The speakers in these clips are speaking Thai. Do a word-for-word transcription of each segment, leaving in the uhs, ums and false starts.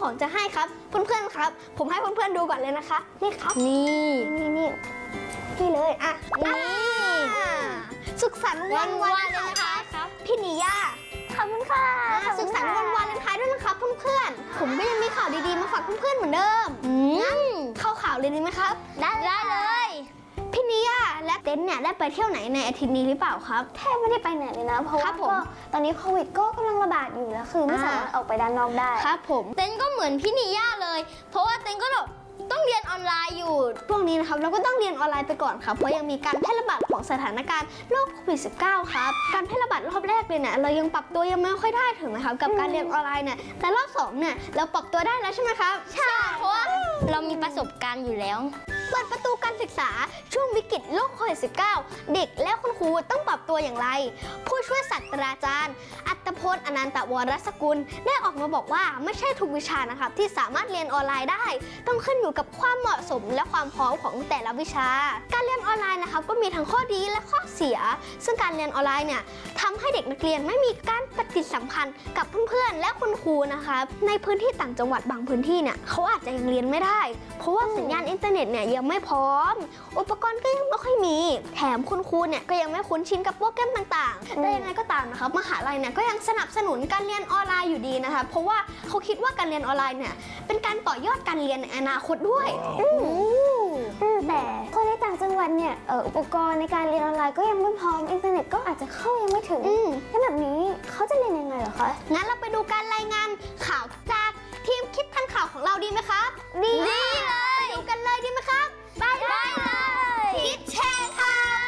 ของจะให้ครับเพื่อนๆครับผมให้เพื่อนๆดูก่อนเลยนะคะนี่ครับนี่นี่นี่นี่เลยอ่ะนี่สุขสันต์วันวาเลนไทน์ครับพี่นิย่าขอบคุณค่ะสุขสันต์วันวาเลนไทน์ด้วยนะครับเพื่อนๆผมก็ยังมีข่าวดีๆมาฝากเพื่อนๆเหมือนเดิมงั้นเข้าข่าวเลยดีไหมครับได้ได้เลยพี่นิย่าและเต้นเนี่ยได้ไปเที่ยวไหนในอาทิตย์นี้หรือเปล่าครับแทบไม่ได้ไปไหนเลยนะเพราะว่าก็ตอนนี้โควิดก็กำลังระบาดอยู่แล้วคือไม่สามารถออกไปด้านนอกได้ครับผมเต้นก็เหมือนพี่นิย่าเลยเพราะว่าเต้นก็ต้องเรียนออนไลน์อยู่พวกนี้นะครับเราก็ต้องเรียนออนไลน์ไปก่อนครับเพราะยังมีการแพร่ระบาดของสถานการณ์โรคโควิด สิบเก้า ครับการแพร่ระบาดรอบแรกเลยเนี่ยเรายังปรับตัวยังไม่ค่อยได้ถึงไหมครับกับการเรียนออนไลน์เนี่ยแต่รอบสองเนี่ยเราปรับตัวได้แล้วใช่ไหมครับใช่เพราะว่าเรามีประสบการณ์อยู่แล้วเปิดประตูการศึกษาช่วงวิกฤตโรคโควิด สิบเก้า เด็กและคุณครูต้องปรับตัวอย่างไรผู้ช่วยศาสตราจารย์อัตพลอนันตวรสกุลได้ออกมาบอกว่าไม่ใช่ทุกวิชานะครับที่สามารถเรียนออนไลน์ได้ต้องขึ้นอยู่กับความเหมาะสมและความพร้อมของแต่ละวิชาการเรียนออนไลน์นะครับก็มีทั้งข้อดีและข้อเสียซึ่งการเรียนออนไลน์เนี่ยทำให้เด็กนักเรียนไม่มีการปฏิสัมพันธ์กับเพื่อนๆและคุณครูนะคะในพื้นที่ต่างจังหวัดบางพื้นที่เนี่ยเขาอาจจะยังเรียนไม่ได้เพราะว่าสัญญาณอินเทอร์เน็ตเนี่ยยังไม่พร้อมอุปกรณ์ก็ยังไม่ค่อยมีแถมคุณครูเนี่ยก็ยังไม่คุ้นชินกับโปรแกรมต่างๆแต่ยังไงก็ตามนะครับมหาลัยเนี่ยก็ยังสนับสนุนการเรียนออนไลน์อยู่ดีนะคะเพราะว่าเขาคิดว่าการเรียนออนไลน์เนี่ยเป็นการต่อยอดการเรียนในอนาคตด้วยแต่คนในต่างจังหวัดเนี่ยอุปกรณ์ในการเรียนออนไลน์ก็ยังไม่พร้อมอินเทอร์เน็ตก็อาจจะเข้ายังไม่ถึงแล้วแบบนี้เขาจะเรียนยังไงเหรอคะงั้นเราไปดูการรายงานข่าวจากทีมคิดทันข่าวของเราดีไหมครับดีเลยไปดูกันเลยดีไหมครับไปเลยคิดแชร์ข่าว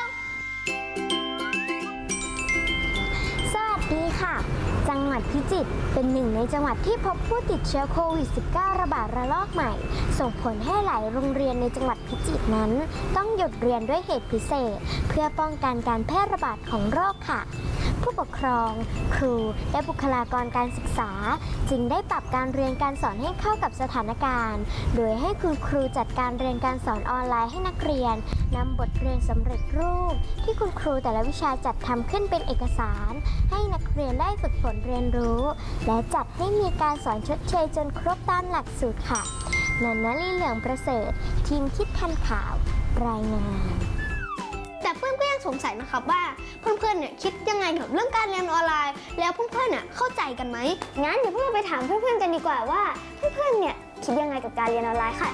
สวัสดีค่ะจังหวัดพิจิตรเป็นหนึ่งในจังหวัดที่พบผู้ติดเชื้อโควิด สิบเก้า ระบาดระลอกใหม่ส่งผลให้หลายโรงเรียนในจังหวัดพิจิตรนั้นต้องหยุดเรียนด้วยเหตุพิเศษเพื่อป้องกันการแพร่ระบาดของโรคค่ะผู้ปกครองครูและบุคลากรการศึกษาจึงได้ปรับการเรียนการสอนให้เข้ากับสถานการณ์โดยให้คุณครูจัดการเรียนการสอนออนไลน์ให้นักเรียนนำบทเรียนสำเร็จรูปที่คุณครูแต่ละวิชาจัดทำขึ้นเป็นเอกสารให้นักเรียนได้ฝึกฝนเรียนรู้และจัดให้มีการสอนชดเชยจนครบตามหลักสูตรค่ะนันนลีเหลืองประเสริฐทีมคิดทันข่าวรายงานแต่เพื่อนก็ยังสงสัยนะครับว่าเพื่อนๆเนี่ยคิดยังไงกับเรื่องการเรียนออนไลน์แล้วเพื่อนๆเนี่ยเข้าใจกันไหมงั้นเดี๋ยวพวกเราไปถามเพื่อนๆกันดีกว่าว่าเพื่อนๆเนี่ยคิดยังไงกับการเรียนออนไลน์ค่ะ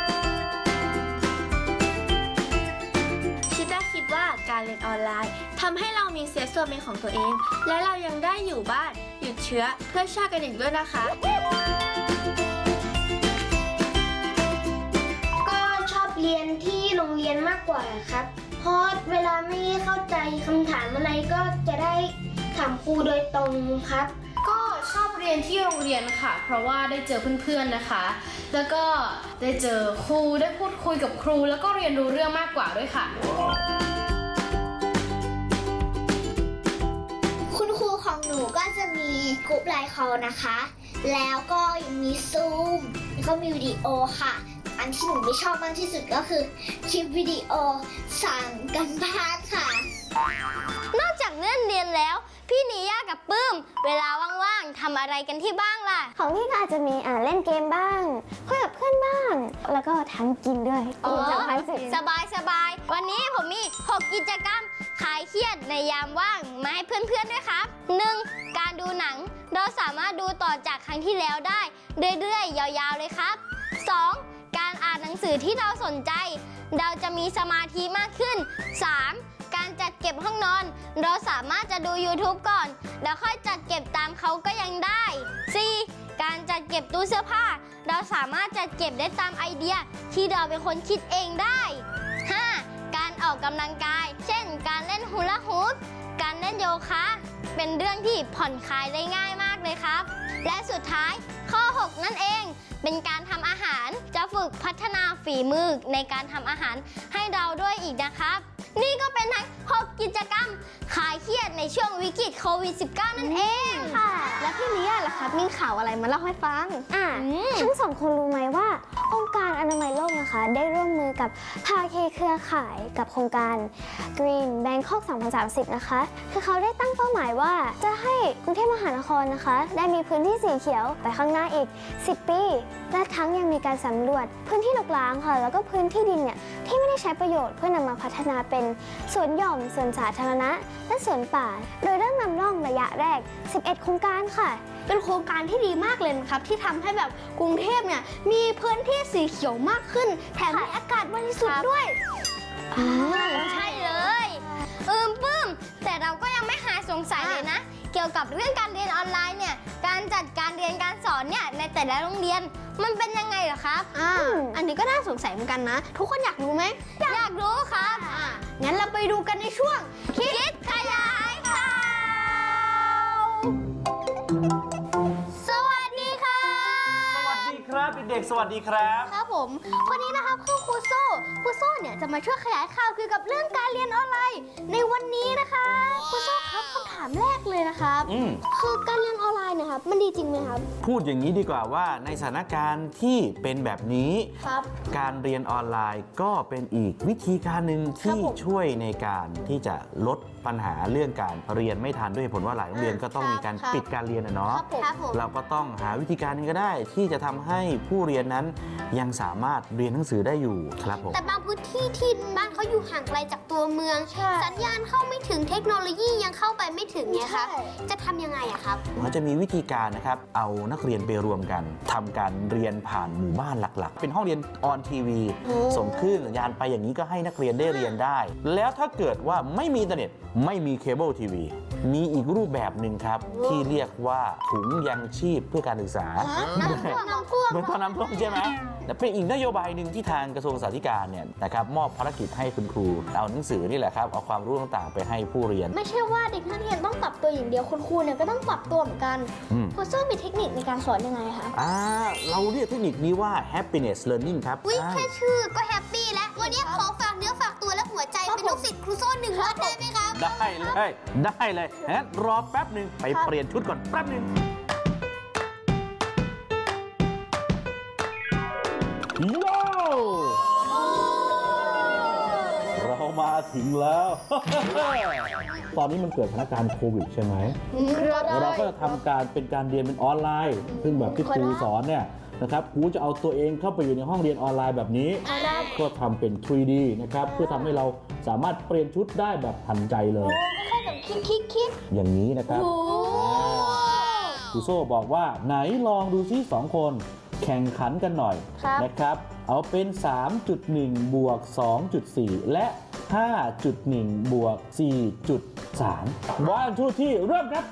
ชิต้าคิดว่าการเรียนออนไลน์ทำให้เรามีเซฟโซนเป็นของตัวเองและเรายังได้อยู่บ้านหยุดเชื้อเพื่อชาติกันอีกด้วยนะคะก็ชอบเรียนที่โรงเรียนมากกว่าครับเพราะเวลาไม่เข้าใจคำถามอะไรก็จะได้ถามครูโดยตรงครับก็ชอบเรียนที่โรงเรียนค่ะเพราะว่าได้เจอเพื่อนๆนะคะแล้วก็ได้เจอครูได้พูดคุยกับครูแล้วก็เรียนรู้เรื่องมากกว่าด้วยค่ะคุณครูของหนูก็จะมีกลุ่มไลน์คอลนะคะแล้วก็ยังมีซูมแล้วก็มีวิดีโอค่ะอันที่หนูไม่ชอบมากที่สุดก็คือคลิปวิดีโอสั่งกันบ้านค่ะนอกจากเรื่องเรียนแล้วพี่นิย่ากับปื้มเวลาว่างๆทำอะไรกันที่บ้างล่ะของพี่ก็อาจจะมีอ่าเล่นเกมบ้างคุยกับเพื่อนบ้างแล้วก็ทั้งกินด้วยกินสบายสบายสบายวันนี้ผมมีหกกิจกรรมคลายเครียดในยามว่างมาให้เพื่อนๆด้วยครับหนึ่งการดูหนังเราสามารถดูต่อจากครั้งที่แล้วได้เรื่อยๆยาวๆเลยครับสองการอ่านหนังสือที่เราสนใจเราจะมีสมาธิมากขึ้นสามการจัดเก็บห้องนอนเราสามารถจะดู ยูทูบ ก่อนแล้วค่อยจัดเก็บตามเขาก็ยังได้สี่การจัดเก็บตู้เสื้อผ้าเราสามารถจัดเก็บได้ตามไอเดียที่เราเป็นคนคิดเองได้ห้าการออกกำลังกายเช่นการเล่นฮูลาฮูปการเล่นโยคะเป็นเรื่องที่ผ่อนคลายได้ง่ายมากเลยครับและสุดท้ายข้อหกนั่นเองเป็นการทำอาหารจะฝึกพัฒนาฝีมือในการทำอาหารให้เราด้วยอีกนะครับนี่ก็เป็นทั้งหกกิจกรรมคลายเครียดในช่วงวิกฤตโควิด สิบเก้า นั่นเองค่ะแล้วพี่นิย่าล่ะครับมีข่าวอะไรมาเล่าให้ฟังอ่าทั้งสองคนรู้ไหมว่าองค์การอนามัยโลกนะนะคะ ได้ร่วมมือกับภาคีเครือข่ายกับโครงการ Green Bangkok สองพันสามสิบ นะคะคือเขาได้ตั้งเป้าหมายว่าจะให้กรุงเทพมหานครนะคะได้มีพื้นที่สีเขียวไปข้างหน้าอีกสิบปีและทั้งยังมีการสำรวจพื้นที่รกร้างค่ะแล้วก็พื้นที่ดินเนี่ยที่ไม่ได้ใช้ประโยชน์เพื่อนำมาพัฒนาเป็นสวนหย่อมสวนสาธารณะและสวนป่าโดยเริ่มนำร่องระยะแรกสิบเอ็ดโครงการค่ะเป็นโครงการที่ดีมากเลยนะครับที่ทำให้แบบกรุงเทพเนี่ยมีพื้นที่สีเขียวมากขึ้นแถมมีอากาศบริสุทธิ์ด้วยใช่เลยอืมปื้มแต่เราก็ยังไม่หายสงสัยเลยนะเกี่ยวกับเรื่องการเรียนออนไลน์เนี่ยการจัดการเรียนการสอนเนี่ยในแต่ละโรงเรียนมันเป็นยังไงเหรอครับอ่าอันนี้ก็น่าสงสัยเหมือนกันนะทุกคนอยากรู้ไหมอยากรู้ครับอ่างั้นเราไปดูกันในช่วงคิดขยายข่าวสวัสดีค่ะสวัสดีครับเด็กๆสวัสดีครับครับผมวันนี้นะครับคือครูโซ่ครูโซ่เนี่ยจะมาช่วยขยายข่าวเกี่ยวกับเรื่องการเรียนออนไลน์ในวันนี้นะคะครูโซ่ครับคำถามแรกเลยนะครับคือการเรียนออนไลน์นะครับมันดีจริงไหมครับพูดอย่างนี้ดีกว่าว่าในสถานการณ์ที่เป็นแบบนี้ครับการเรียนออนไลน์ก็เป็นอีกวิธีการหนึ่งที่ช่วยในการที่จะลดปัญหาเรื่องการเรียนไม่ทันด้วยผลว่าหลายโรงเรียนก็ต้องมีการปิดการเรียนนะเนาะเราก็ต้องหาวิธีการนึงก็ได้ที่จะทำให้ผู้เรียนนั้นยังสามารถเรียนหนังสือได้อยู่ครับผมแต่บางพื้นที่ที่บ้านเขาอยู่ห่างไกลจากตัวเมืองสัญญาณเข้าไม่ถึงเทคโนโลยียังเข้าไปไม่ถึงไงครับจะทำยังไงอะครับเขาจะมีวิธีการนะครับเอานักเรียนไปรวมกันทำการเรียนผ่านหมู่บ้านหลักๆเป็นห้องเรียนออนทีวีส่งคลื่นสัญญาณไปอย่างนี้ก็ให้นักเรียนได้เรียนได้แล้วถ้าเกิดว่าไม่มีอินเทอร์เน็ตไม่มีเคเบิลทีวีมีอีกรูปแบบหนึ่งครับที่เรียกว่าถุงยังชีพเพื่อการศึกษาน้ำท่วมน้ำท่วมเหมือนตอนน้ำท่วมใช่ไหมแต่เป็นอีกนโยบายหนึ่งที่ทางกระทรวงศึกษาธิการเนี่ยนะครับมอบภารกิจให้คุณครูเอาหนังสือนี่แหละครับเอาความรู้ต่างๆไปให้ผู้เรียนไม่ใช่ว่าเด็กนักเรียนต้องปรับตัวอย่างเดียวคุณครูเนี่ยก็ต้องปรับตัวเหมือนกันครูโซ่มีเทคนิคในการสอนยังไงคะอ่าเราเรียกเทคนิคนี้ว่า happiness learning ครับอุ้ยแค่ชื่อก็แฮปปี้แล้ววันนี้ขอฝากเนื้อฝากตัวและหัวใจเป็นลูกศิษย์ครูโซ่หนึ่งวันได้ไหมครับได้เลยได้เลยงั้นรอแป๊บหนึ่งไปเปลี่ยนชุดก่อนแป๊บหนึ่งโย่เรามาถึงแล้ว ตอนนี้มันเกิดสถานการณ์โควิดใช่ไหมเราก็จะทำการเป็นการเรียนเป็นออนไลน์ซึ่งแบบที่ครูสอนเนี่ยนะครับครูจะเอาตัวเองเข้าไปอยู่ในห้องเรียนออนไลน์แบบนี้ก็ทำเป็น ทรี ดี นะครับเพื่อทำให้เราสามารถเปลี่ยนชุดได้แบบทันใจเลยแค่แบบคิดคิดคิดอย่างนี้นะครับครูโซ่บอกว่าไหนลองดูซิสองคนแข่งขันกันหน่อยนะครับเอาเป็น สามจุดหนึ่ง บวก สองจุดสี่ และ ห้าจุดหนึ่ง บวก สี่จุดสาม วันทูที่เริ่มครับ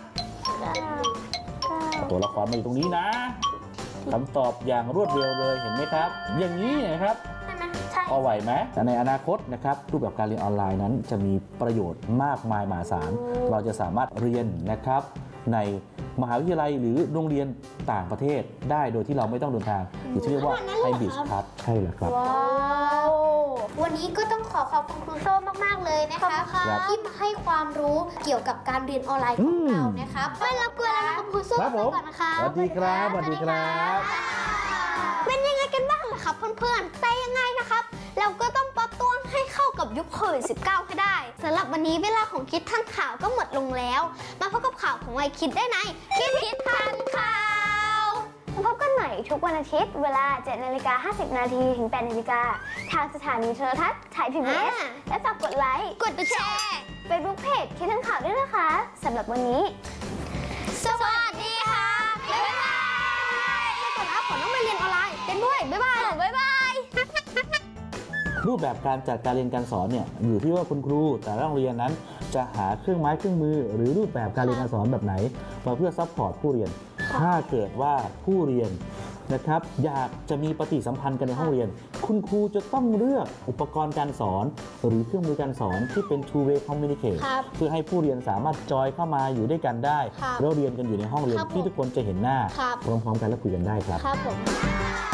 ตัวละครมาอยู่ตรงนี้นะคำตอบอย่างรวดเร็วเลยเห็นไหมครับอย่างนี้นะครับพอไหวไหมแต่ในอนาคตนะครับรูปแบบการเรียนออนไลน์นั้นจะมีประโยชน์มากมายมหาศาลเราจะสามารถเรียนนะครับในมหาวิทยาลัยหรือโรงเรียนต่างประเทศได้โดยที่เราไม่ต้องเดินทางหรือที่เรียกว่าไฮบริดครับใช่แล้วครับว้าววันนี้ก็ต้องขอขอบคุณครูโซ่มากๆเลยนะคะที่มาให้ความรู้เกี่ยวกับการเรียนออนไลน์ของเรานะครับไม่รบกวนแล้วนะครับครูโซ่ก่อนนะคะสวัสดีครับสวัสดีครับเป็นยังไงกันบ้างล่ะครับเพื่อนๆแต่ยังไงนะครับเราก็ต้องปรับตัวให้เข้ากับยุคโควิด สิบเก้า ให้ได้สำหรับวันนี้เวลาของคิดทันข่าวก็หมดลงแล้วมาพบกับข่าวของวัยคิดได้ในคิดคิดทันข่าวมาพบกันใหม่ทุกวันอาทิตย์เวลา เจ็ดนาฬิกาห้าสิบนาทีถึง แปดนาฬิกาทางสถานีโทรทัศน์ไทย พี บี เอส และฝากกดไลค์กดแชร์เฟซบุ๊กเพจคิดทันข่าวด้วยนะคะสำหรับวันนี้สวัสดีค่ะบ๊ายบายไม่กดแล้วขอต้องไปเรียนออนไลน์เป็นด้วยบ๊ายบายบ๊ายบายรูปแบบการจัดการเรียนการสอนเนี่ยอยู่ที่ว่าคุณครูแต่ละโรงเรียนนั้นจะหาเครื่องไม้เครื่องมือหรือรูปแบบการเรียนการสอนแบบไหนมาเพื่อซัพพอร์ตผู้เรียนถ้าเกิดว่าผู้เรียนนะครับอยากจะมีปฏิสัมพันธ์กันในห้องเรียนคุณครูจะต้องเลือกอุปกรณ์การสอนหรือเครื่องมือการสอนที่เป็น two way communicate เพื่อให้ผู้เรียนสามารถจอยเข้ามาอยู่ด้วยกันได้แล้วเรียนกันอยู่ในห้องเรียนที่ทุกคนจะเห็นหน้าพร้อมๆกันและคุยกันได้ครับครับผม